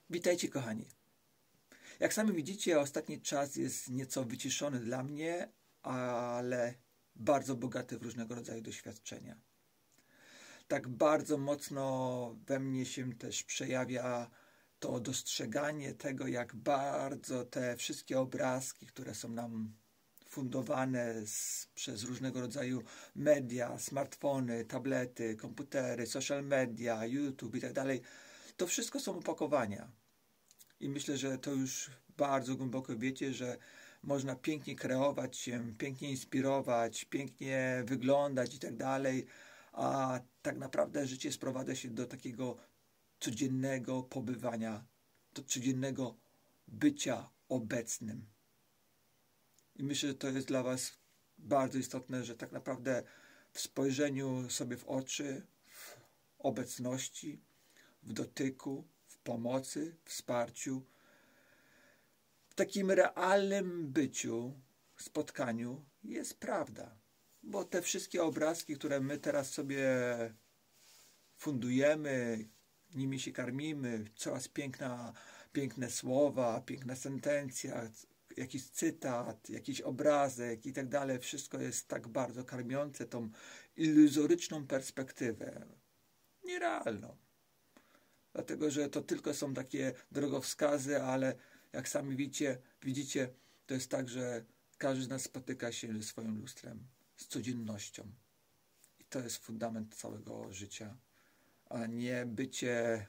Witajcie kochani. Jak sami widzicie, ostatni czas jest nieco wyciszony dla mnie, ale bardzo bogaty w różnego rodzaju doświadczenia. Tak bardzo mocno we mnie się też przejawia to dostrzeganie tego, jak bardzo te wszystkie obrazki, które są nam fundowane przez różnego rodzaju media, smartfony, tablety, komputery, social media, YouTube i tak dalej, to wszystko są opakowania. I myślę, że to już bardzo głęboko wiecie, że można pięknie kreować się, pięknie inspirować, pięknie wyglądać i tak dalej, a tak naprawdę życie sprowadza się do takiego codziennego pobywania, do codziennego bycia obecnym. I myślę, że to jest dla Was bardzo istotne, że tak naprawdę w spojrzeniu sobie w oczy, w obecności, w dotyku, w pomocy, wsparciu, w takim realnym byciu, spotkaniu jest prawda. Bo te wszystkie obrazki, które my teraz sobie fundujemy, nimi się karmimy, coraz piękne słowa, piękna sentencja, jakiś cytat, jakiś obrazek i tak dalej, wszystko jest tak bardzo karmiące tą iluzoryczną perspektywę, nierealną. Dlatego, że to tylko są takie drogowskazy, ale jak sami widzicie, to jest tak, że każdy z nas spotyka się ze swoim lustrem, z codziennością. I to jest fundament całego życia, a nie bycie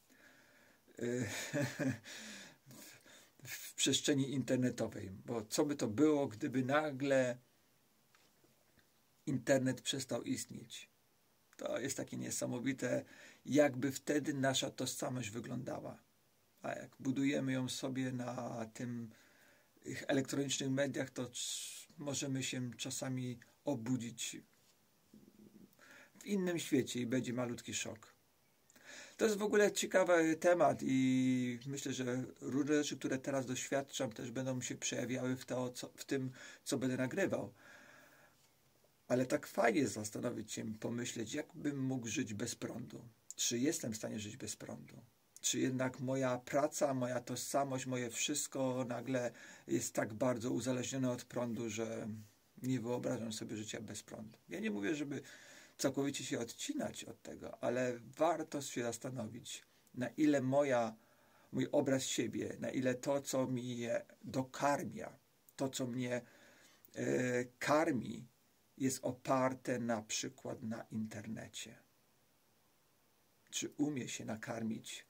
w przestrzeni internetowej. Bo co by to było, gdyby nagle internet przestał istnieć? To jest takie niesamowite, jakby wtedy nasza tożsamość wyglądała. A jak budujemy ją sobie na tym elektronicznych mediach, to możemy się czasami obudzić w innym świecie i będzie malutki szok. To jest w ogóle ciekawy temat i myślę, że różne rzeczy, które teraz doświadczam, też będą się przejawiały w tym, co będę nagrywał. Ale tak fajnie zastanowić się, pomyśleć, jak bym mógł żyć bez prądu. Czy jestem w stanie żyć bez prądu? Czy jednak moja praca, moja tożsamość, moje wszystko nagle jest tak bardzo uzależnione od prądu, że nie wyobrażam sobie życia bez prądu. Ja nie mówię, żeby całkowicie się odcinać od tego, ale warto się zastanowić, na ile mój obraz siebie, na ile to, co mnie dokarmia, to, co mnie karmi, jest oparte na przykład na internecie. Czy umie się nakarmić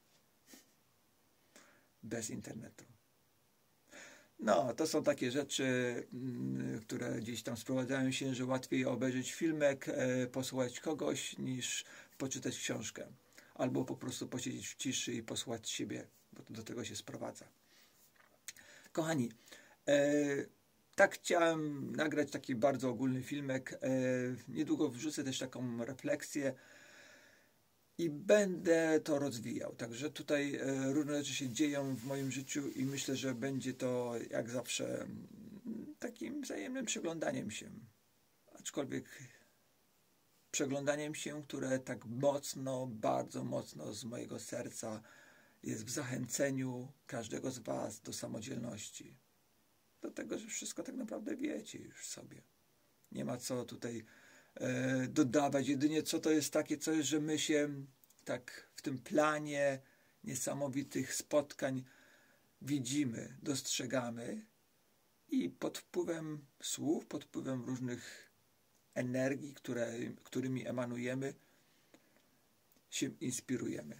bez internetu? No, to są takie rzeczy, które gdzieś tam sprowadzają się, że łatwiej obejrzeć filmek, posłuchać kogoś, niż poczytać książkę. Albo po prostu posiedzieć w ciszy i posłuchać siebie, bo to do tego się sprowadza. Kochani, tak chciałem nagrać taki bardzo ogólny filmek. Niedługo wrzucę też taką refleksję i będę to rozwijał. Także tutaj różne rzeczy się dzieją w moim życiu i myślę, że będzie to jak zawsze takim wzajemnym przeglądaniem się. Aczkolwiek przeglądaniem się, które tak mocno, bardzo mocno z mojego serca jest w zachęceniu każdego z Was do samodzielności. Do tego, że wszystko tak naprawdę wiecie już sobie. Nie ma co tutaj dodawać. Jedynie co to jest takie coś, że my się tak w tym planie niesamowitych spotkań widzimy, dostrzegamy i pod wpływem słów, pod wpływem różnych energii, którymi emanujemy, się inspirujemy.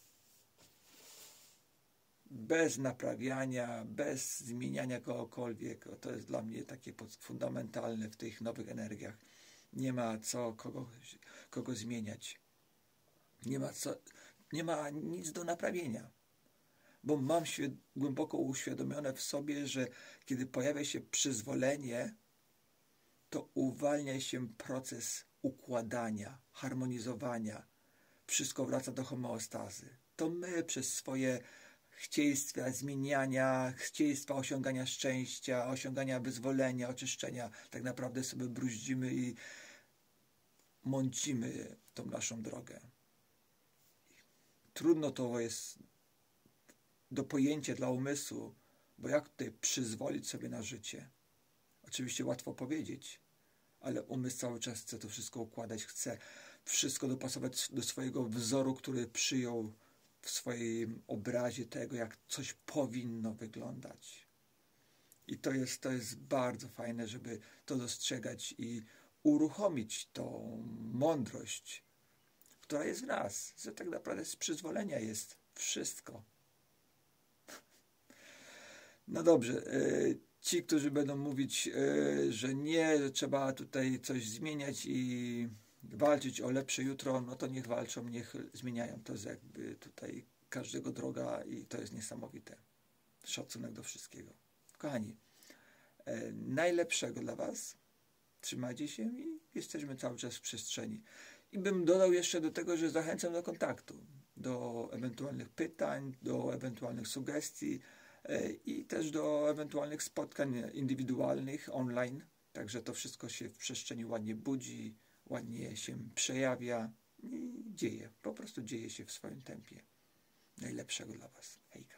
Bez naprawiania, bez zmieniania kogokolwiek. To jest dla mnie takie fundamentalne w tych nowych energiach. Nie ma co kogo zmieniać. Nie ma nic do naprawienia. Bo mam głęboko uświadomione w sobie, że kiedy pojawia się przyzwolenie, to uwalnia się proces układania, harmonizowania. Wszystko wraca do homeostazy. To my przez swoje chcieństwa zmieniania, chcieństwa osiągania szczęścia, osiągania wyzwolenia, oczyszczenia, tak naprawdę sobie bruździmy i mącimy tą naszą drogę. Trudno to jest do pojęcia dla umysłu, bo jak tutaj przyzwolić sobie na życie? Oczywiście łatwo powiedzieć, ale umysł cały czas chce to wszystko układać, chce wszystko dopasować do swojego wzoru, który przyjął w swoim obrazie tego, jak coś powinno wyglądać. I to jest bardzo fajne, żeby to dostrzegać i uruchomić tą mądrość, która jest w nas, że tak naprawdę z przyzwolenia jest wszystko. No dobrze, ci, którzy będą mówić, że nie, że trzeba tutaj coś zmieniać i walczyć o lepsze jutro, no to niech walczą, niech zmieniają. To jest jakby tutaj każdego droga i to jest niesamowite. Szacunek do wszystkiego. Kochani, najlepszego dla Was. Trzymajcie się i jesteśmy cały czas w przestrzeni. I bym dodał jeszcze do tego, że zachęcam do kontaktu, do ewentualnych pytań, do ewentualnych sugestii i też do ewentualnych spotkań indywidualnych online. Także to wszystko się w przestrzeni ładnie budzi, ładnie się przejawia i dzieje. Po prostu dzieje się w swoim tempie. Najlepszego dla Was. Hejka.